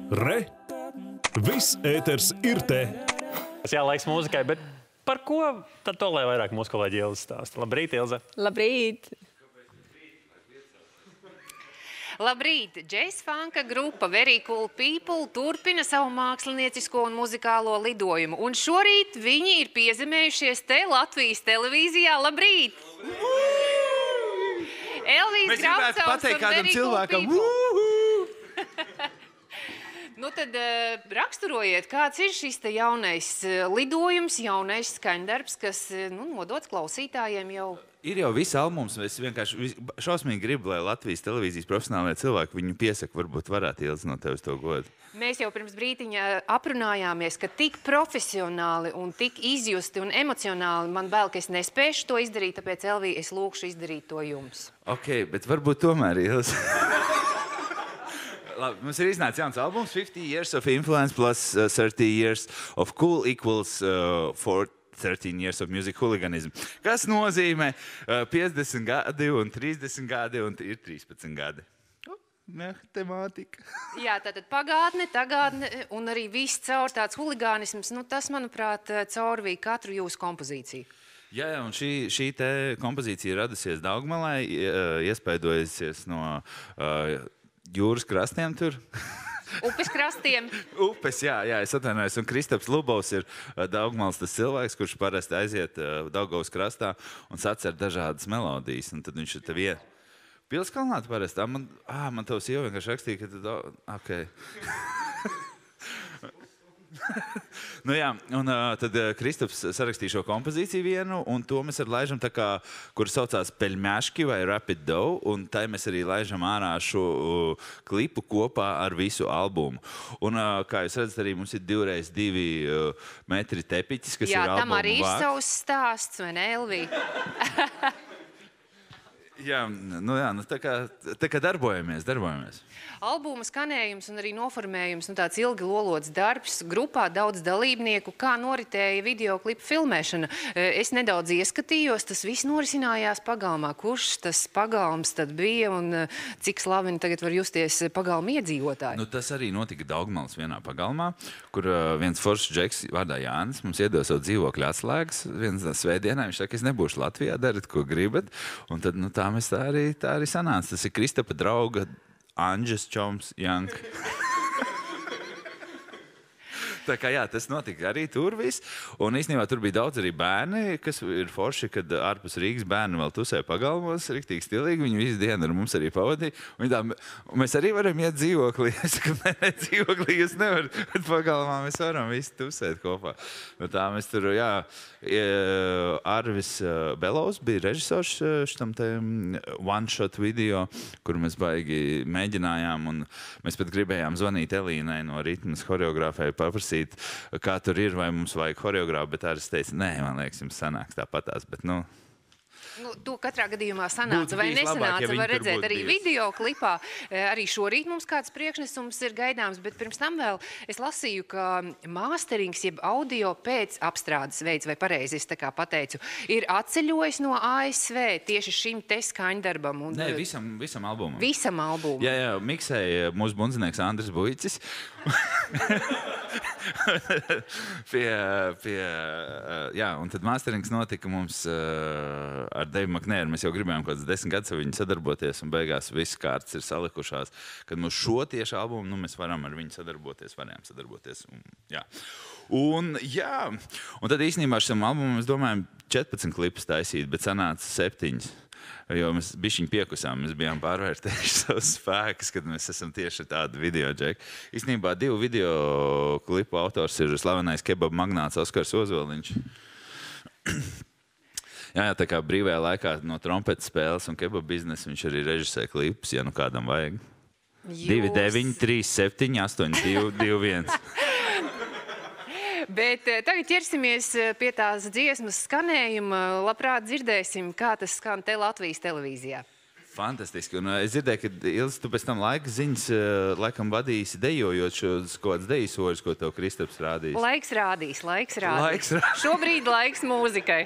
Re! Viss ēters ir te! Jā, laiks mūzikai, bet par ko tad to, lai vairāk mūsu kolēģi Ilze stāsta? Labrīt, Ilze! Labrīt! Labrīt! Jazz funka grupa Very Cool People turpina savu māksliniecisko un muzikālo lidojumu. Un šorīt viņi ir piezemējušies te Latvijas televīzijā. Labrīt! Elvijas Graucauns un Very Cool People. Nu tad raksturojiet, kāds ir šis te jaunais lidojums, jaunais skaņdarbs, kas nodots klausītājiem jau. Ir jau viss albums, es vienkārši šausmīgi gribu, lai Latvijas televīzijas profesionālie cilvēki viņu piesaka, varbūt varētu Ilze no tevis to godu. Mēs jau pirms brītiņa aprunājāmies, ka tik profesionāli un tik izjusti un emocionāli man bail, ka es nespēšu to izdarīt, tāpēc Elvija, es lūkšu izdarīt to jums. Ok, bet varbūt tomēr, Ilze. Labi, mums ir iznācis jauns albums, 50 Years of Influence plus 30 Years of Cool equals 13 Years of Music Hooliganism. Kas nozīmē 50 gadi un 30 gadi un ir 13 gadi. Temātika. Jā, tātad pagātne, tagadne un arī viss caur tāds huligānisms, tas, manuprāt, caurvīja katru jūsu kompozīciju. Jā, un šī te kompozīcija radusies Daugmalai, iespaidojusies no jūras krastiem tur. Upes krastiem. Upes, jā, es atvainojos. Un Kristaps Lubovs ir Daugmals tas cilvēks, kurš parasti aiziet Daugavas krastā un sacer dažādas melodijas. Un tad viņš ir tev Pilskalnā parasti. Man tavs jau vienkārši rakstīja, ka tu... Ok. Nu jā, un tad Kristaps sarakstīja šo kompozīciju vienu, un to mēs arī laižam tā kā, kur saucās Peļmeški vai Rapid Dough, un tai mēs arī laižam ārā šo klipu kopā ar visu albumu. Un, kā jūs redzat, arī mums ir 2x2 metri tepiķis, kas ir albumu vārds. Jā, tam arī ir savs stāsts, vai ne, Elvija? Jā, tā kā darbojamies. Albuma skanējums un arī noformējums, tāds ilgi lolots darbs, grupā daudz dalībnieku, kā noritēja videoklipa filmēšana. Es nedaudz ieskatījos, tas viss norisinājās pagalmā. Kurš tas pagalms tad bija un cik slaveni tagad var justies pagalma iedzīvotāji? Tas arī notika Daugmals vienā pagalmā, kur viens foršs džeks vārdā Jānis mums iedod savu dzīvokļu atslēgas. Viens svētdienā viņš saka, es nebūšu Latvijā, darat, ko gribat. Un tad, tā arī sanāca. Tas ir Kristapa drauga Anģes Čoms Jank. Tā kā jā, tas notika arī tur viss. Un īstenībā tur bija daudz arī bērni, kas ir forši, kad ārpus Rīgas bērni vēl tusē pagalmos, riktīgi stilīgi. Viņi visu dienu ar mums arī pavadīja. Un mēs arī varam iet dzīvoklī. Es saku, ne, dzīvoklī jūs nevarat, bet pagalmā mēs varam visi tusēt kopā. Tā mēs tur, jā, Arvis Belovs bija režisors šitam te one-shot video, kur mēs baigi mēģinājām. Un mēs pat gribējām zvanīt Elīnai no Ritmas choreogrāfai paprasīt, kā tur ir, vai mums vajag choreogrāfu, bet arī es teicu, nē, man liekas, jums sanāks tāpatās, bet to katrā gadījumā sanāca vai nesanāca, var redzēt arī videoklipā. Arī šorīt mums kāds priekšnesums ir gaidāms, bet pirms tam vēl es lasīju, ka māsterings, jeb audio pēc apstrādes veids, vai pareizi es tā kā pateicu, ir atceļojis no ASV tieši šim te skaņdarbam. Nē, visam albumam. Visam albumam. Jā, miksēja mūsu bundzinieks Andris Buicis. Jā, un tad māsterings notika mums ar Devu Maknēru. Mēs jau gribējām kaut kāds 10 gadus ar viņu sadarboties, un beigās viss kārtas ir salikušās. Kad mums šo tieši albumu, mēs varam ar viņu varējām sadarboties. Un tad īstenībā šim albumam, mēs domājam, 14 klipus taisīt, bet sanāca 7. Jo mēs bišķiņ piekusām, mēs bijām pārvērtējuši savus spēkus, kad mēs esam tieši tādi video džeki. Īstenībā 2 video klipu autors ir slavenais kebab magnāts Oskars Ozoliņš. Jā, tā kā brīvajā laikā no trompetes spēles un kebab biznesa viņš arī režisē klipus, ja nu kādam vajag. 29, 37, 82, 21. Bet tagad ķersimies pie tās dziesmas skanējuma. Labprāt dzirdēsim, kā tas skan te Latvijas televīzijā. Fantastiski. Un es dzirdēju, ka Ilze, tu pēc tam laika ziņas laikam vadīsi dejojot šos kaut kāds dejisoļus, ko tev Kristaps rādīs. Laiks rādīs. Šobrīd laiks mūzikai.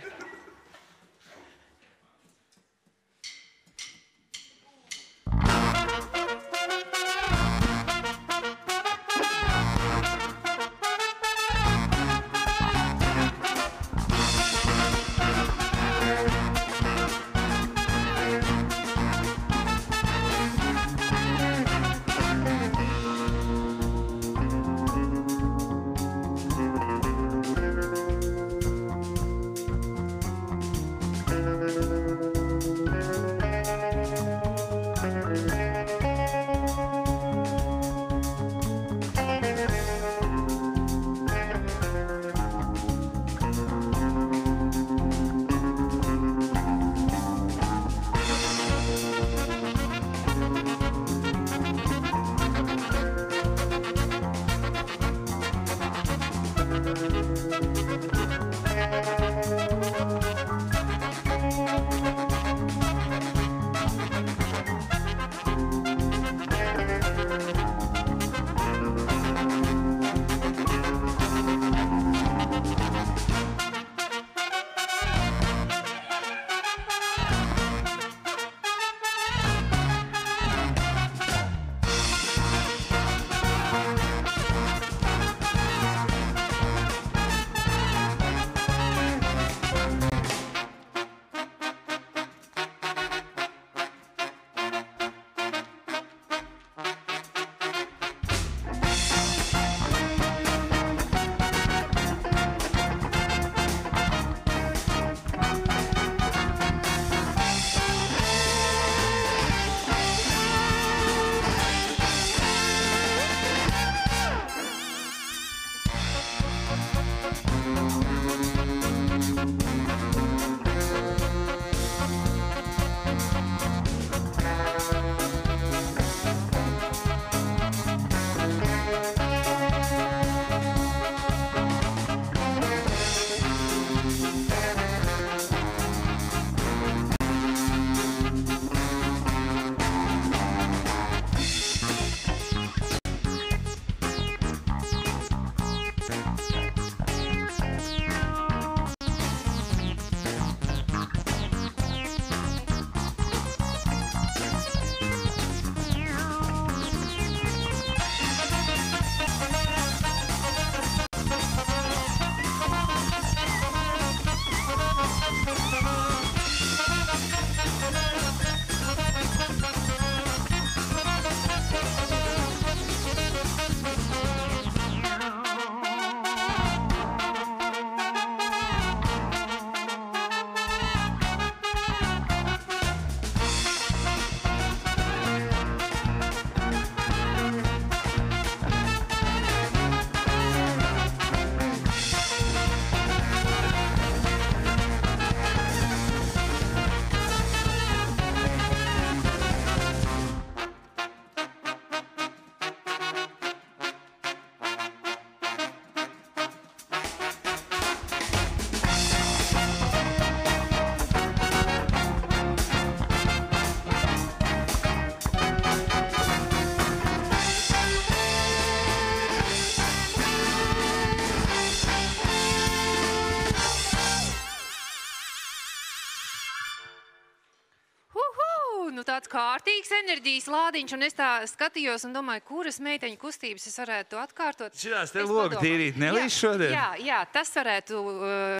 nu tāds kārtīgs enerģijas lādiņš, un es tā skatījos un domāju, kuras meiteņu kustības es varētu atkārtot. Šitās te logu tīrīt nelīdz šodien? Jā, tas varētu